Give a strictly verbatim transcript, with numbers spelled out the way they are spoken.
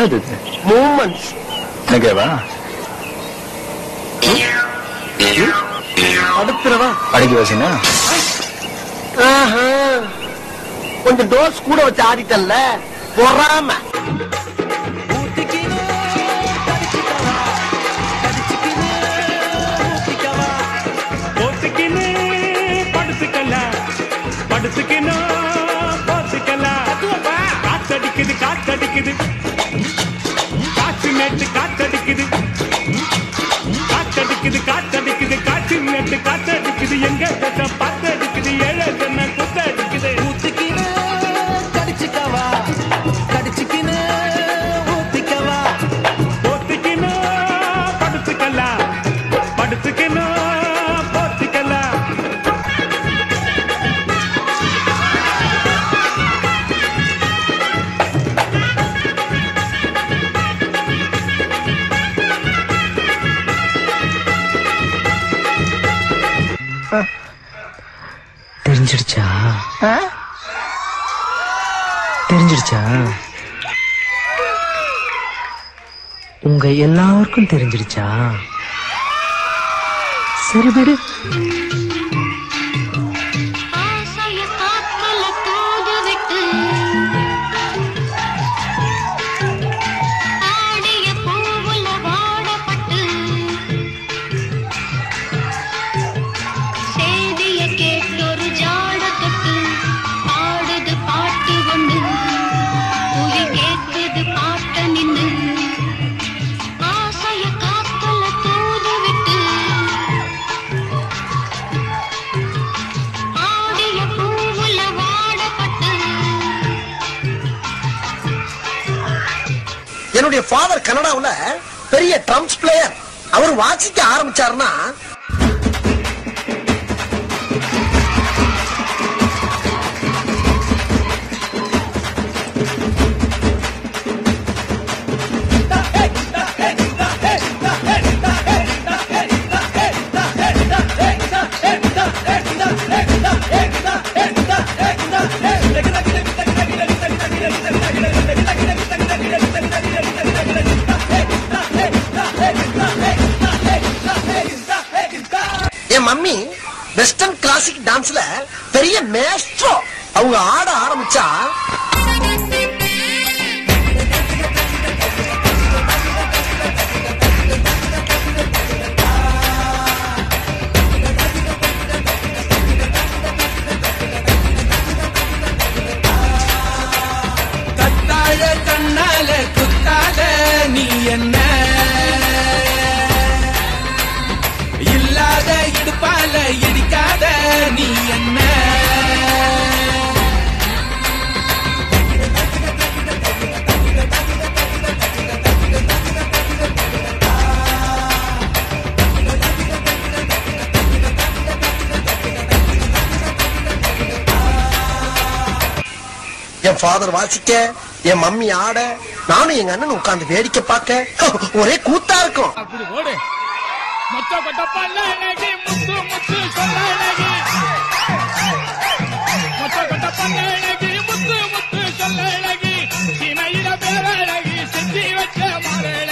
என்னது மூமெண்ட்ஸ் எனக்கேவா அடுத்துறவா அடிக்க வச்சுனா கொஞ்சம் டோஸ் கூட வச்சு ஆடிட்டல்ல பொறாம காத்தடிக்குது காத்தடிக்குது காற்று நேற்று காத்தடிக்குது காத்தடிக்குது காத்தடிக்குது காற்று நேற்று காத்தடிக்குது எங்க பாத்தடிக்குது ஏழை சொன்ன குத்தடிக்குது ஊத்திக்கினு கடிச்சுக்கவா கடிச்சுக்கினு ஊத்திக்கவா ஊத்திக்கினு படுத்துக்கலாம் படுத்துக்கினு போத்திக்கலாம் தெரிஞ்சிடுச்சா தெரிஞ்சிடுச்சா உங்க எல்லாருக்கும் தெரிஞ்சிடுச்சா சரி விடு என்னுடைய ஃபாதர் கனடாவுல பெரிய ட்ரம்ஸ் பிளேயர். அவர் வாசிக்க ஆரம்பிச்சாருன்னா என் மம்மி வெஸ்டர்ன் கிளாசிக் டான்ஸ்ல பெரிய மேஸ்ட்ரோ. அவங்க ஆட ஆரம்பிச்சா கத்தாழ கண்ணால குத்தாத நீ என்ன இல்லாத இடுப்பால இடிக்காத நீ என்ன என் ஃபாதர் வாசிக்க, என் மம்மி ஆட, நானும் எங்க அண்ணன் உட்கார்ந்து வேடிக்கை பார்க்க ஒரே கூத்தா இருக்கும். அப்படி ஓடு மொத்த கொட்டப்பல்ல அழகி முத்து முத்து சொல்ல அழகி மொத்த கொட்டப்பல்ல அழகி முத்து முத்து சொல்ல அழகி சினையில பேர அழகி செஞ்சு வச்ச மாற